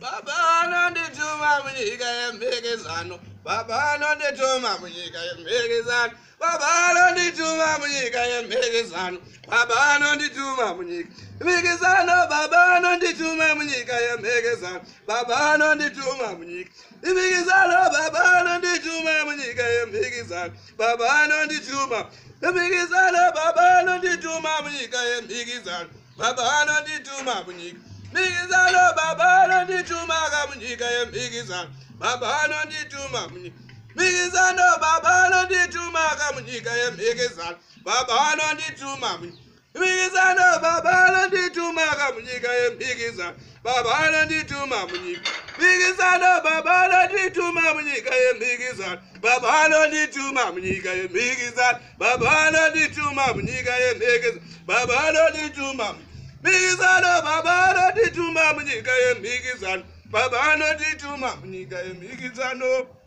Baba no ndituma munyika yemphikizano. Baba no ndituma munyika yemphikizano. Baba no ndituma munyika yemphikizano. Baba no ndituma munyika yemphikizano. Baba no ndituma munyika yemphikizano. Baba no ndituma munyika yemphikizano. Baba no ndituma munyika yemphikizano. Baba no ndituma yemphikizano. Baba no ndituma munyika yemphikizano. Baba no ndituma munyika Migizano, Baba no ndituma munyika yemphikizano. Baba no ndituma munyika Migizano, Baba no ndituma munyika yemphikizano. Baba no ndituma Migizano, Baba no ndituma munyika yemphikizano. Baba no ndituma munyika Migizano, Baba no ndituma munyika yemphikizano. Baba no ndituma munyika yemphikizano. Baba no ndituma munyika yemphikizano. Baba no ndituma Migizano, Baba no ndituma munyika yemphikizano. Baba no ndituma munyika yemphikizano.